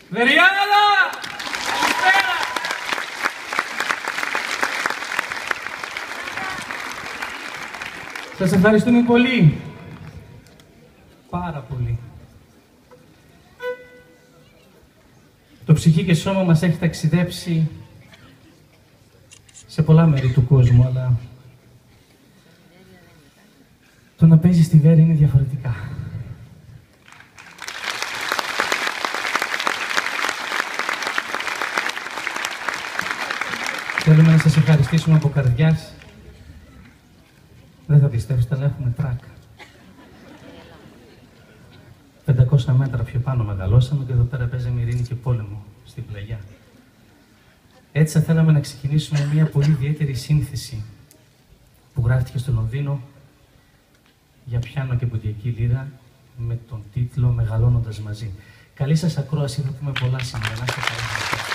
Βεριάδα! Καλησπέρα! Σας ευχαριστούμε πολύ. Πάρα πολύ. Το ψυχή και σώμα μας έχει ταξιδέψει σε πολλά μέρη του κόσμου, αλλά το να παίζει στη Βέρη είναι διαφορετικά. Θέλουμε να σας ευχαριστήσουμε από καρδιάς. Δεν θα πιστέψετε, αλλά έχουμε τρακ. 500 μέτρα πιο πάνω μεγαλώσαμε και εδώ πέρα παίζαμε ειρήνη και πόλεμο στην πλαγιά. Έτσι θα θέλαμε να ξεκινήσουμε μια πολύ ιδιαίτερη σύνθεση που γράφτηκε στο Λονδίνο για πιάνο και ποντιακή λύρα με τον τίτλο «Μεγαλώνοντας μαζί». Καλή σας ακρόαση, θα πούμε πολλά σήμερα. Να είστε καλά.